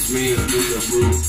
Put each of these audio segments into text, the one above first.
Me up in the roof.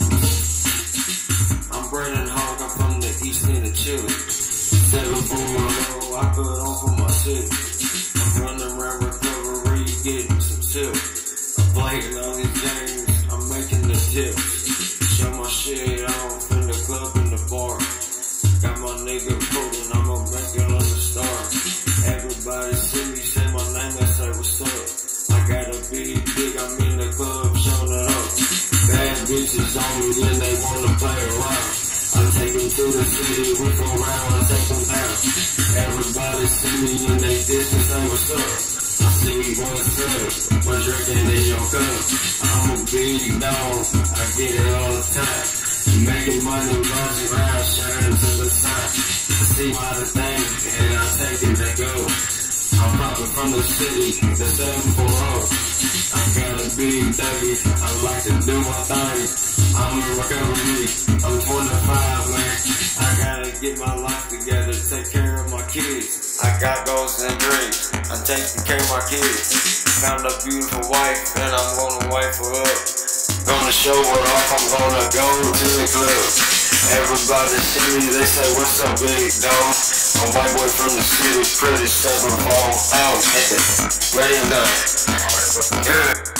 I'm Brandon Hawk, I'm from the east end of Chile. 740, I put on for my city. I'm running around recovery, getting some tips. I'm playing all these games, I'm making the tips. Show my shit off in the club and the bar. Got my nigga pulling, I'ma make it on the star. Everybody see me, say my name and say what's up. I gotta be big, I'm in the club, showing it up. Bad bitches on me, then they wanna play around. I take them to the city, we go round and take them down. Everybody see me in they distance, say what's up. I see what's up, but drinking in your cup. I'm a big dog, I get it all the time. Making money, rising around, shining to the sun. I see my thing, and I take it, they go. I'm popping from the city, the 740. I got a big baby, I like to do my thing. I'm in recovery, I'm 25, man. I gotta get my life together, take care of my kids. I got goals and dreams, I'm taking care of my kids. Found a beautiful wife, and I'm gonna wife her up. Gonna show her off, I'm gonna go to the club. Everybody see me, they say, what's up, big dog? A white boy from the city, pretty 740 out. Ready and done. Good.